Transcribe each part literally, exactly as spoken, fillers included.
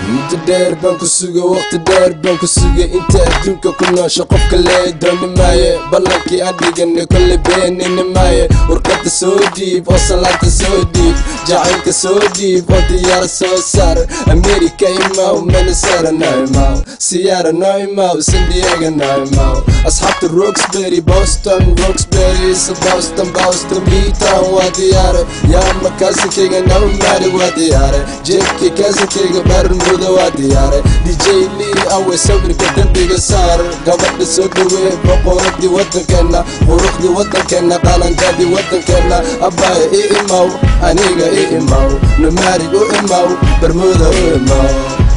Muddo dheer baan ku sugay, waqti dheer baan ku sugay, inta adduunka ku noosha qofka lee dooni maaye. Ballankii aan dhiganay kolley beenini maaye. Warqadda soo dhiib oo salaanta soo dhiib, jacaylka soo dhiib oo diyaara soo saar. America imaw, Minnesota no imaw, Sierra no imaw, San Diego no imaw. Asxaabta Roxbury, Boston, Roxbury, isa Boston, Boston, Beatown waa diyaare. yaa ma kaasinkayga nabamaari waa diyaare. jeebkii kaasinkayga barmuda waa diyaare. D J Lee awe sawirka dambiga saar, gabadha soo dhawee boqoradii wadankeena, quruxdii wadankeena, qalanjadii wadankeena. Abbaaya i imaw, aniga i imaw, numaarig u imaw, barmuda u imaw.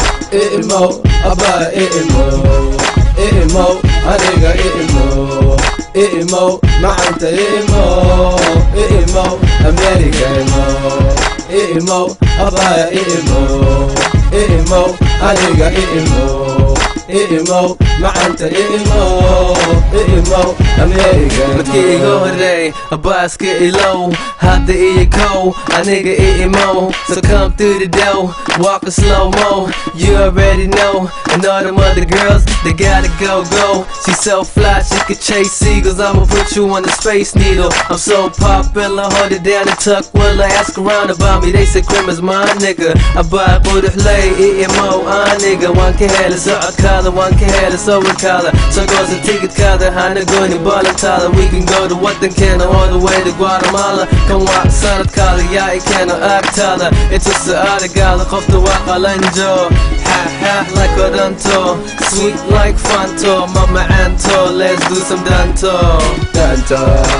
I imaw, abbaaya i imaw, i imaw, aniga i imaw, i imaw, macanta i imaw, i imaw, America imaw, i imaw, abbaaya i imaw, i imaw, aniga i imaw, i imaw, macanta i imaw, i imaw, America imaw. Markii iga horreey abaaska ilow, hadda iyo kow, aniga i imaw. So come through the door, walk a slow-mo. You already know, and all them other girls, they gotta go, go. She's so fly, she could chase seagulls. I'ma put you on the space needle. I'm so popular, hold it down and tuck. Will I ask around about me? They say Krim is my nigga. Abaa qurux lay, i imaw, ah nigga. Waan ka hela socodkaada, waan ka hela sawirkaada. So goes a ticketkaada, hana gooni ballantaada. We can go to wadankeena all the way to Guatemala. Kan waa sanadkaada, yaa i keeno agtaada. Inta su'aala gaada, qofta waa qalanjo. Ha ha like odanto, sweet like Fanto. Mama Anto, let's do some danto. Danto,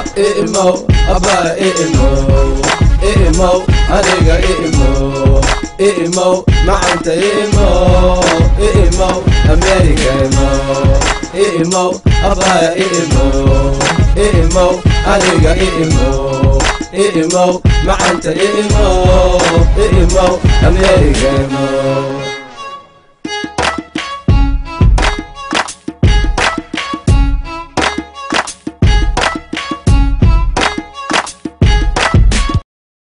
i imaw, abbaaya i imaw, i imaw, aniga i imaw, i imaw, macanta i imaw, i imaw, America imaw, i imaw, abbaaya i imaw, i imaw, aniga i imaw, i imaw, macanta i imaw, i imaw, America imaw.